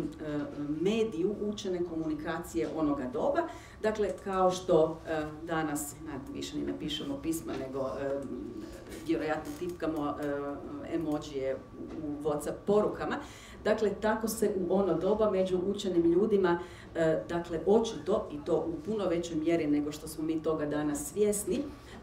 mediju učene komunikacije onoga doba. Dakle, kao što danas, više ni ne pišemo pisma, nego vjerojatno tipkamo emojije u WhatsApp porukama. Dakle, tako se u ono doba među učenim ljudima, dakle, očito, i to u puno većoj mjeri nego što smo mi toga danas svjesni,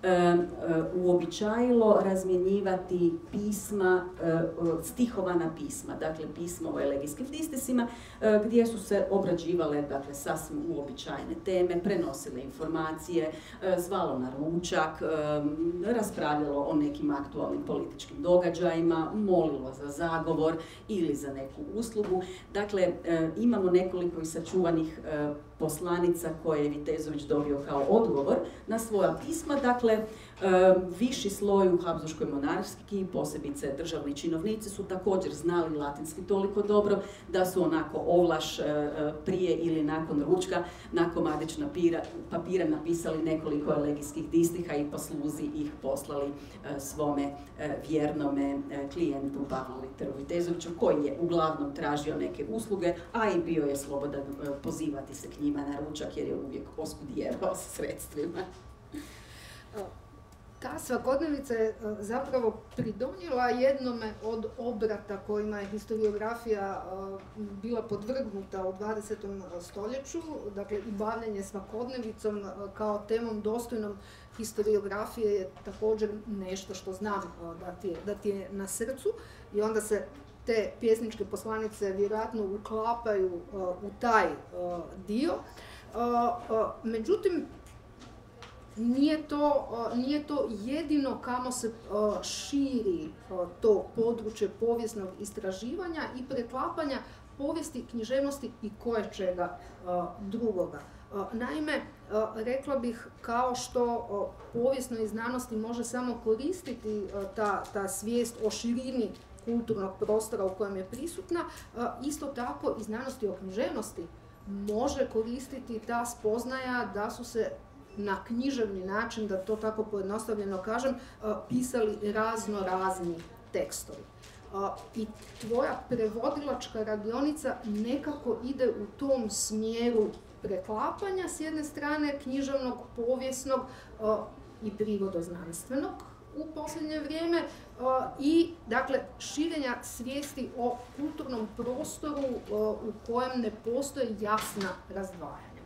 uobičajilo razmjenjivati pisma, stihovana pisma, dakle pisma o elegijskim distisima, gdje su se obrađivale, dakle, sasvim uobičajene teme, prenosile informacije, zvalo na ručak, raspravljalo o nekim aktualnim političkim događajima, molilo za zagovor ili za neku uslugu. Dakle, imamo nekoliko i sačuvanih poslanica koje je Vitezović dobio kao odgovor na svoja pisma. Dakle, viši sloj u Habsburškoj monarhiji, posebice državni činovnici, su također znali latinski toliko dobro da su onako ovlaš prije ili nakon ručka na komadić papira napisali nekoliko elegijskih distiha i po sluzi ih poslali svome vjernome klijentu Pavlu Riteru Vitezoviću, koji je uglavnom tražio neke usluge, a i bio je slobodan pozivati se k njima na ručak, jer je uvijek oskudijevao sa sredstvima. Ta svakodnevica je zapravo pridonijela jednome od obrata kojima je historiografija bila podvrgnuta u 20. stoljeću, dakle i bavljanje svakodnevicom kao temom dostojnom historiografije je također nešto što znam da ti je na srcu, i onda se te pjesničke poslanice vjerojatno uklapaju u taj dio. Međutim, nije to jedino kamo se širi to područje povijesnog istraživanja i preklapanja povijesti, književnosti i koje čega drugoga. Naime, rekla bih, kao što povijesnoj znanosti može samo koristiti ta svijest o širini kulturnog prostora u kojem je prisutna, isto tako i znanosti o književnosti može koristiti ta spoznaja da su se na književni način, da to tako pojednostavljeno kažem, pisali razni tekstovi. I tvoja prevodilačka radionica nekako ide u tom smjeru preklapanja s jedne strane književnog, povijesnog i prirodoznanstvenog u posljednje vrijeme i dakle širenja svijesti o kulturnom prostoru u kojem ne postoje jasna razdvajanja.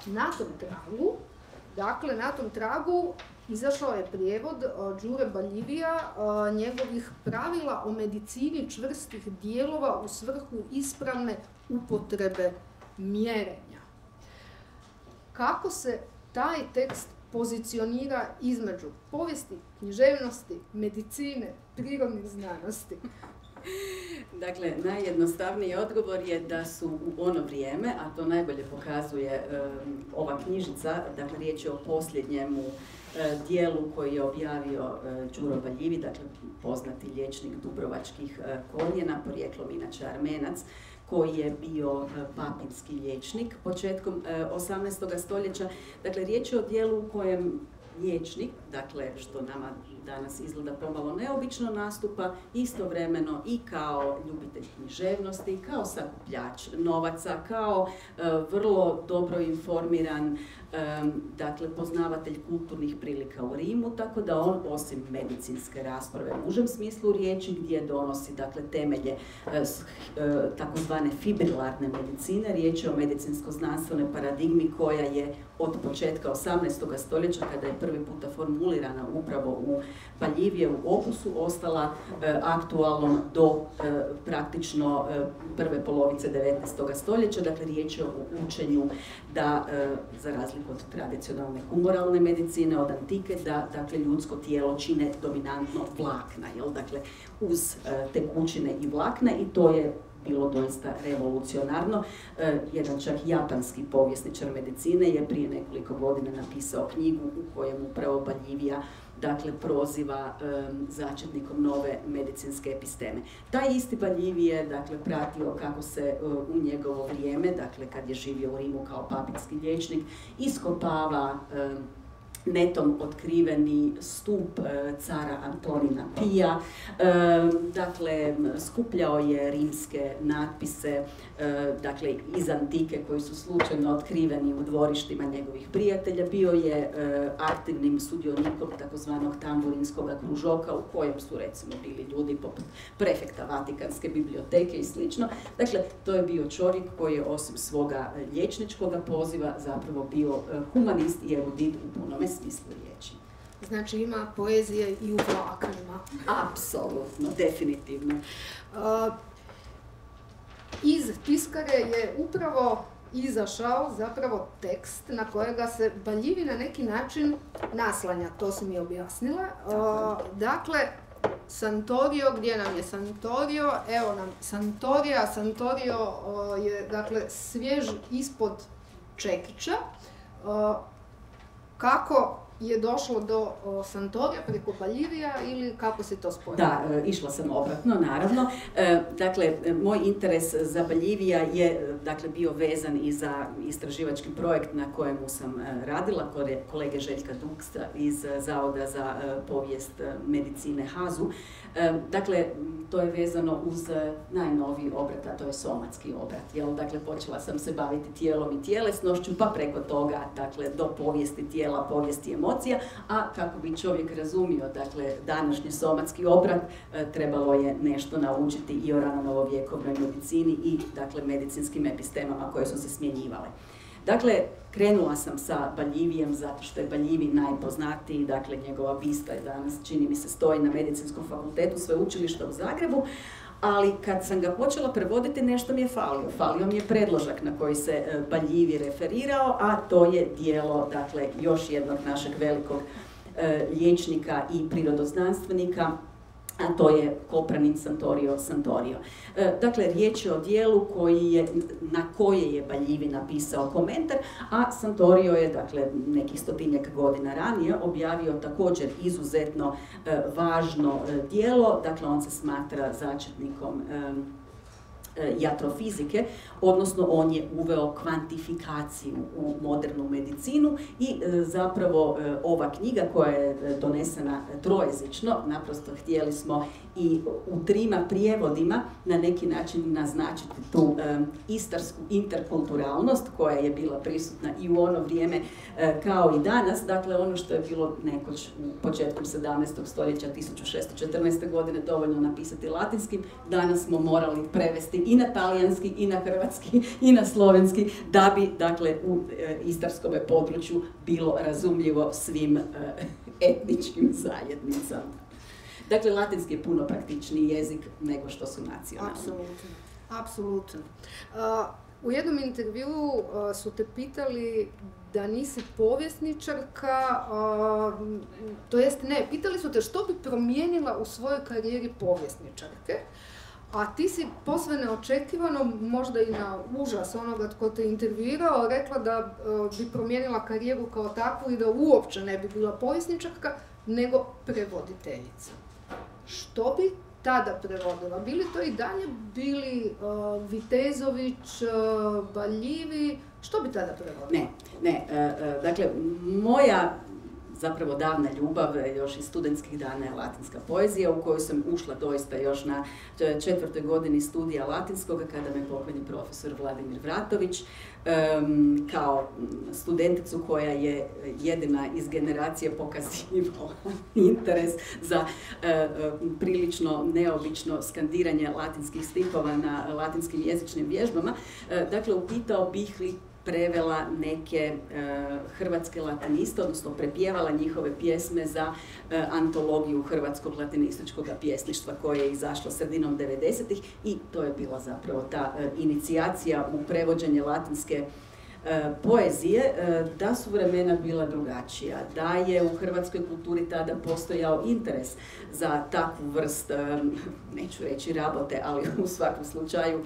Na tom tragu izašao je prijevod Đure Baljivija, njegovih pravila o medicini čvrstih dijelova u svrhu ispravne upotrebe mjerenja. Kako se taj tekst pozicionira između povijesti, književnosti, medicine, prirodnih znanosti? Dakle, najjednostavniji odgovor je da su u ono vrijeme, a to najbolje pokazuje ova knjižica, dakle riječ je o posljednjemu dijelu koji je objavio Đuro Baljivi, dakle poznati liječnik dubrovačkih korijena, porijeklom inače Armenac, koji je bio papinski liječnik početkom 18. stoljeća. Dakle, riječ je o dijelu u kojem liječnik, dakle, što nama danas izgleda pomalo neobično, nastupa istovremeno i kao ljubitelj književnosti, kao sakupljač novaca, kao vrlo dobro informiran, dakle, poznavatelj kulturnih prilika u Rimu, tako da on, osim medicinske rasprave u užem smislu riječi, gdje donosi, dakle, temelje takozvane fibrilarne medicine, riječ je o medicinsko-znanstvenoj paradigmi koja je od početka 18. stoljeća, kada je prvi puta formulirana upravo u Baljivijevu opusu, ostala aktualnom do praktično prve polovice 19. stoljeća. Dakle, riječ je o učenju da, za razliku od tradicionalne humoralne medicine, od antike, da, dakle, ljudsko tijelo čine dominantno vlakna, jel? Dakle, uz tekućine i vlakna, i to je bilo doista revolucionarno. Jedan čak japanski povjesničar medicine je prije nekoliko godina napisao knjigu u kojem upravo Baljivija, dakle, proziva začetnikom nove medicinske episteme. Taj isti Baljivi je, dakle, pratio kako se u njegovo vrijeme, dakle, kad je živio u Rimu kao papinski liječnik, iskopava netom otkriveni stup cara Antonina Pija, dakle, skupljao je rimske natpise, dakle, iz antike koji su slučajno otkriveni u dvorištima njegovih prijatelja, bio je aktivnim sudionikom takozvanog tamburinskog kružoka u kojem su, recimo, bili ljudi poput prefekta Vatikanske biblioteke i slično. Dakle, to je bio čovjek koji je osim svoga liječničkog poziva zapravo bio humanist i erudit u punome smislu riječi. Znači ima poezije i u vlaknima. Apsolutno, definitivno. Iz tiskare je upravo izašao zapravo tekst na kojega se Baljivi na neki način naslanja, to si mi objasnila. Dakle, Santorio, gdje nam je Santorio? Evo nam Santorija. Santorio je, dakle, svjež ispod čekića. Kako je došlo do Santorija preko Baljivija ili kako se to spojilo? Da, išla sam obratno, naravno. Dakle, moj interes za Baljivija je, dakle, bio vezan i za istraživački projekt na kojemu sam radila, kolege Željka Duksta iz Zavoda za povijest medicine HAZU. Dakle, to je vezano uz najnoviji obrat, a to je somatski obrat. Jel? Dakle, počela sam se baviti tijelom i tjelesnošću, pa preko toga, dakle, do povijesti tijela, povijesti emocija, a kako bi čovjek razumio, dakle, današnji somatski obrat, trebalo je nešto naučiti i o ranonovovjekovnoj medicini i, dakle, medicinskim epistemama koje su se smjenjivale. Dakle, krenula sam sa Baljivijem zato što je Baljivi najpoznatiji, dakle, njegova bista je danas, čini mi se, stoji na Medicinskom fakultetu Sveučilišta u Zagrebu, ali kad sam ga počela prevoditi nešto mi je falio. Falio mi je predložak na koji se Baljivi referirao, a to je djelo, dakle, još jednog našeg velikog liječnika i prirodoznanstvenika, a to je Kopranin Santorio. Dakle, riječ je o dijelu na koje je Baljivi napisao komentar, a Santorio je, dakle, nekih 100-tinjak godina ranije objavio također izuzetno važno dijelo, dakle, on se smatra začetnikom jatrofizike, odnosno on je uveo kvantifikaciju u modernu medicinu i zapravo ova knjiga koja je donesena trojezično, naprosto htjeli smo i u 3 prijevodima na neki način naznačiti tu istarsku interkulturalnost koja je bila prisutna i u ono vrijeme kao i danas, dakle ono što je bilo nekoć početkom 17. stoljeća 1614. godine dovoljno napisati latinskim, danas smo morali prevesti i na talijanski, i na hrvatski, i na slovenski, da bi, dakle, u istarskom području bilo razumljivo svim etničkim zajednicama. Dakle, latinski je puno praktičniji jezik nego što su nacionalni. Apsolutno. U jednom intervjuu su te pitali da nisi povjesničarka, to jest ne, pitali su te što bi promijenila u svojoj karijeri povjesničarke, a ti si posve neočekivano, možda i na užas onoga tko te intervjuirao, rekla da bi promijenila karijeru kao takvu i da uopće ne bi bila povjesničarka, nego prevoditeljica. Što bi tada prevodila? Bili to i dalje bili Vitezović, Baljivi? Što bi tada prevodila? Ne. Dakle, moja zapravo davna ljubav, još iz studentskih dana je latinska poezija, u koju sam ušla doista još na 4. godini studija latinskoga, kada me pokojni profesor Vladimir Vratović, kao studenticu koja je jedina iz generacije pokazivala interes za prilično neobično skandiranje latinskih stihova na latinskim jezičnim vježbama. Dakle, upitao bih li prevela neke hrvatske latiniste, odnosno prepjevala njihove pjesme za antologiju hrvatskog latinističkog pjesništva koje je izašlo sredinom 90-ih i to je bila zapravo ta inicijacija u prevođenje latinske poezije, da su vremena bila drugačija, da je u hrvatskoj kulturi tada postojao interes za takvu vrst, neću reći rabote, ali u svakom slučaju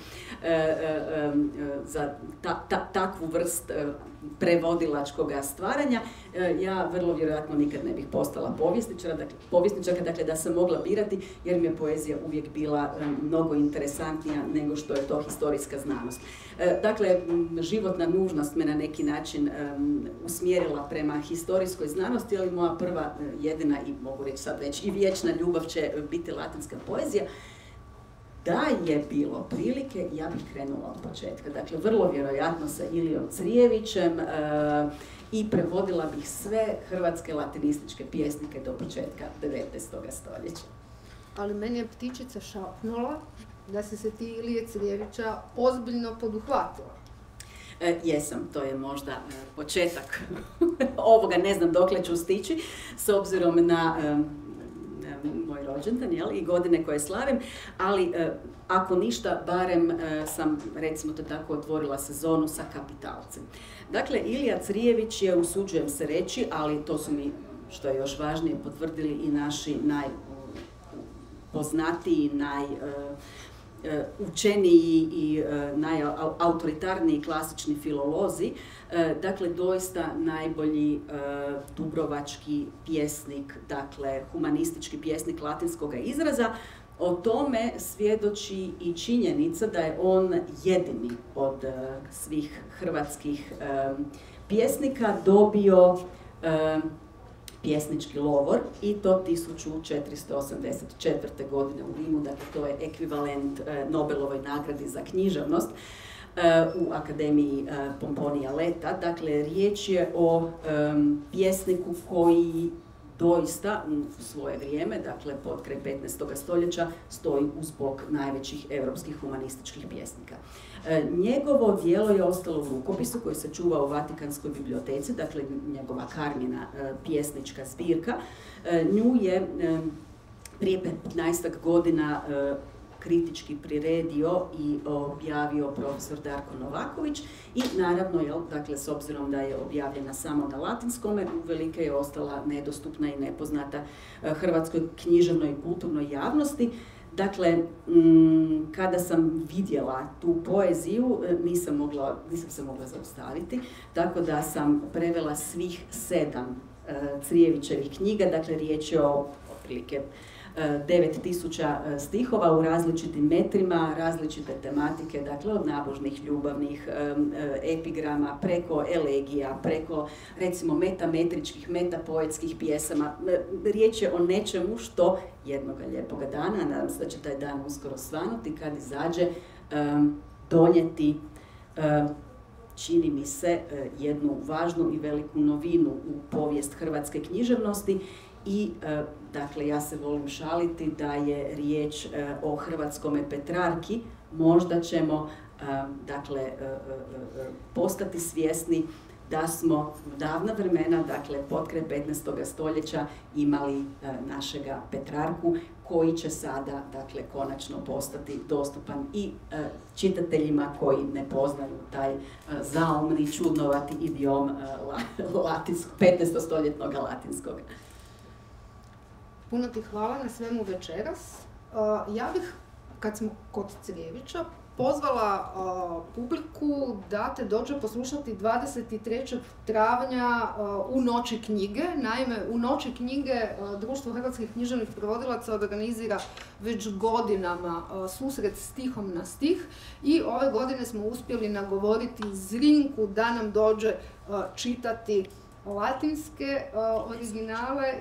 za takvu vrst prevodilačkog stvaranja. Ja vrlo vjerojatno nikad ne bih postala povjesničarka, dakle da sam mogla birati, jer mi je poezija uvijek bila mnogo interesantnija nego što je to historijska znanost. Dakle, životna nužnost me na neki način usmjerila prema historijskoj znanosti, ali moja prva, jedina i mogu reći sad već i vječna ljubav će biti latinska poezija. Da je bilo prilike, ja bih krenula od početka. Dakle, vrlo vjerojatno sa Ilijom Crijevićem i prevodila bih sve hrvatske latinističke pjesnike do početka 19. stoljeća. Ali meni je ptičica šapnula da si se ti Ilije Crijevića ozbiljno poduhvatila. Jesam, to je možda početak ovoga, ne znam dokle ću stići, s obzirom na moj rođendan i godine koje slavim, ali ako ništa, barem sam, recimo to tako, otvorila sezonu sa Kapitalcem. Dakle, Ilija Crijević je, usuđujem se reći, ali to su mi, što je još važnije, potvrdili i naši najpoznatiji, najučeniji i najautoritarniji klasični filolozi, dakle doista najbolji dubrovački pjesnik, dakle humanistički pjesnik latinskoga izraza. O tome svjedoči i činjenica da je on jedini od svih hrvatskih pjesnika dobio pjesnički lovor i to 1484. godine u Rimu, dakle to je ekvivalent Nobelovoj nagradi za književnost u Akademiji Pomponija Leta. Dakle, riječ je o pjesniku koji doista u svoje vrijeme, dakle pod kraj 15. stoljeća, stoji uz bok najvećih europskih humanističkih pjesnika. Njegovo djelo je ostalo u rukopisu koji se čuva u Vatikanskoj biblioteci, dakle njegova Karmina pjesnička zbirka. Nju je prije 15 godina kritički priredio i objavio profesor Darko Novaković i naravno, dakle, s obzirom da je objavljena samo na latinskome, uvelike je ostala nedostupna i nepoznata hrvatskoj književnoj i kulturnoj javnosti. Dakle, kada sam vidjela tu poeziju, nisam se mogla zaustaviti, tako da sam prevela svih 7 Crijevićevih knjiga, dakle riječ je o otprilike 9000 stihova u različitim metrima, različite tematike, dakle od nabožnih, ljubavnih, epigrama, preko elegija, preko recimo metametričkih, metapoetskih pjesama. Riječ je o nečemu što jednoga lijepoga dana, nadam se da će taj dan uskoro svanuti, kad izađe, donijeti, čini mi se, jednu važnu i veliku novinu u povijest hrvatske književnosti. I, dakle, ja se volim šaliti da je riječ o hrvatskome Petrarki. Možda ćemo, dakle, postati svjesni da smo u davna vremena, dakle, potkraj 15. stoljeća imali našega Petrarku, koji će sada, dakle, konačno postati dostupan i čitateljima koji ne poznaju taj zaumni, čudnovati idiom 15-stoljetnog latinskog. Puno ti hvala na svemu večeras. Ja bih, kad smo kod Crijevića, pozvala publiku da te dođe poslušati 23. travnja u Noći knjige. Naime, u Noći knjige Društvo hrvatskih književnih prevodilaca organizira već godinama susret stihom na stih i ove godine smo uspjeli nagovoriti Zrinku da nam dođe čitati latinske originale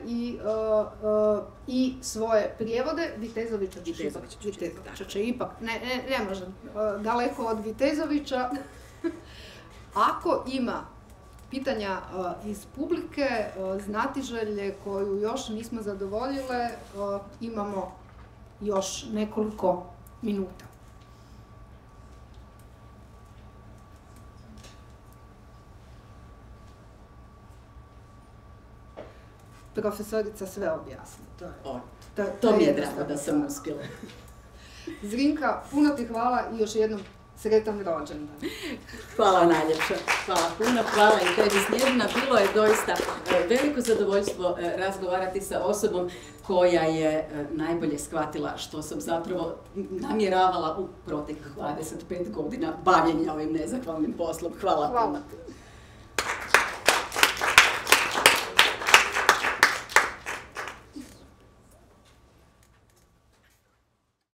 i svoje prijevode. Vitezovića će ipak, ne može, daleko od Vitezovića. Ako ima pitanja iz publike, znatiželje koju još nismo zadovoljile, imamo još nekoliko minuta. Profesorica sve objasni. To mi je drago da sam uspjela. Zrinka, puno ti hvala i još jednom sretan rođendan. Hvala najljepša. Hvala puno, hvala i tebi Snježana. Bilo je doista veliko zadovoljstvo razgovarati sa osobom koja je najbolje shvatila što sam zapravo namjeravala u proteklih 25 godina bavljenja ovim nezahvalnim poslom. Hvala puno.